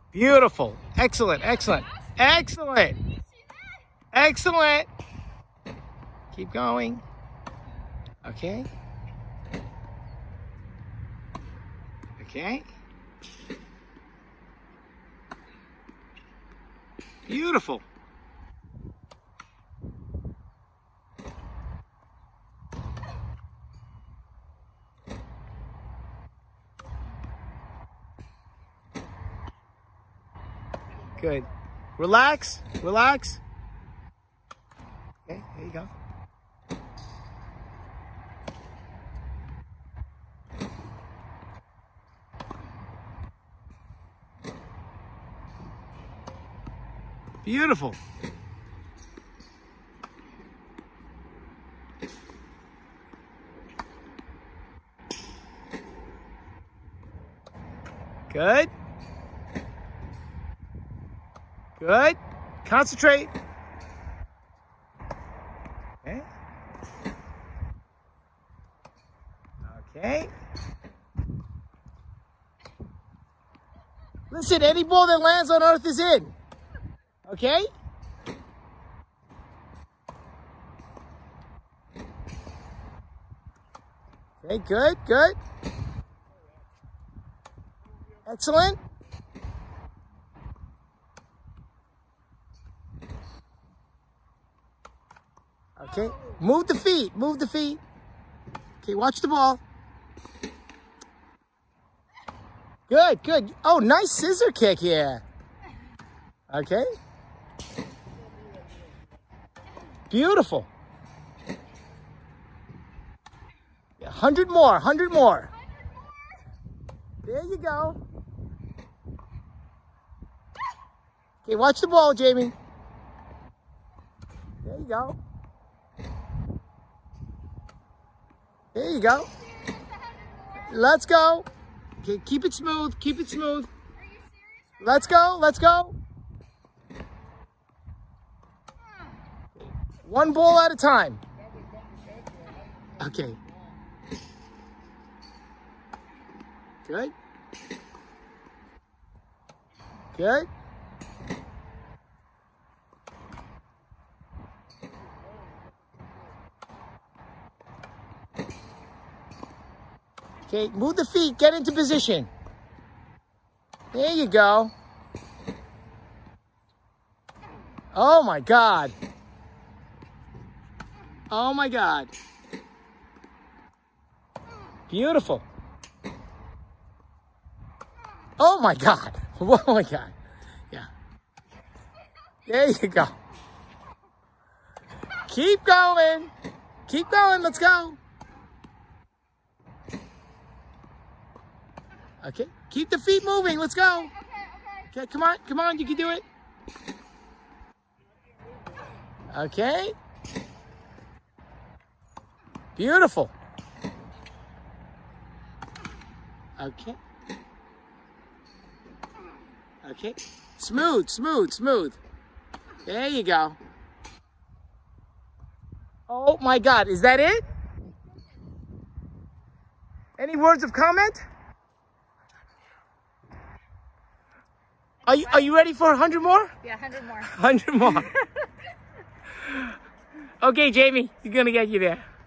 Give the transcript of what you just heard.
Beautiful. Excellent, excellent, excellent, excellent. Keep going. Okay. Okay. Beautiful. Good. Relax. Relax. Okay, there you go. Beautiful. Good. Good. Concentrate. Okay. Okay. Listen, any ball that lands on earth is in. Okay? Okay, good, good. Excellent. Okay, move the feet, move the feet. Okay, watch the ball. Good, good. Oh, nice scissor kick here. Okay. Beautiful. 100 more, 100 more. There you go. Okay, watch the ball, Jamie. There you go. There you go. Let's go. Okay, keep it smooth, keep it smooth. Let's go, let's go. One ball at a time. Okay. Good. Good. Okay, move the feet, get into position. There you go. Oh my God. Oh my God. Beautiful. Oh my God. Oh my God. Yeah. There you go. Keep going. Keep going. Let's go. Okay. Keep the feet moving. Let's go. Okay. Come on. Come on. You can do it. Okay. Beautiful. Okay. Okay. Smooth, smooth, smooth. There you go. Oh my God, is that it? Any words of comment? Are you ready for 100 more? Yeah, 100 more. 100 more. Okay, Jamie, he's gonna get you there.